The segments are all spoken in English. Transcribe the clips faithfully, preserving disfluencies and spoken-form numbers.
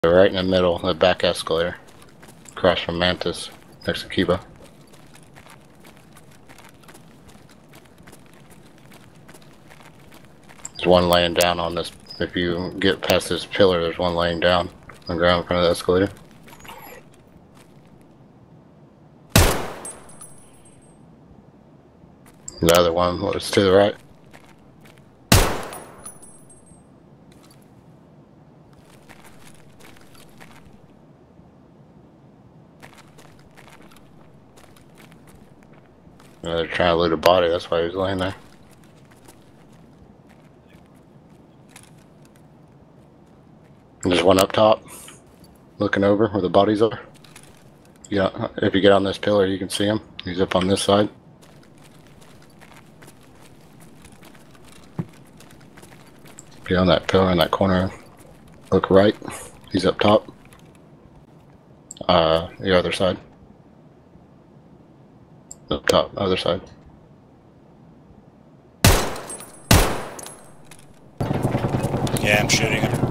Right in the middle, the back escalator. Across from Mantis, next to Kiba. There's one laying down on this. If you get past this pillar, there's one laying down on the ground in front of the escalator. The other one was to the right. Uh, they're trying to loot a body, that's why he was laying there. And there's one up top, looking over where the bodies are. Yeah, if you get on this pillar, you can see him. He's up on this side. Get on that pillar in that corner. Look right. He's up top. Uh, the other side. Up top, other side. Yeah, I'm shooting him.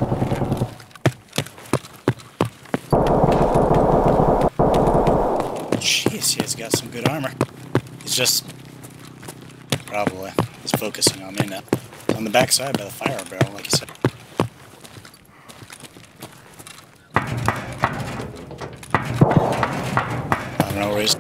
Jeez, he's got some good armor. He's just probably he's focusing on me now. On the back side by the fire barrel, like you said. I don't know where he's.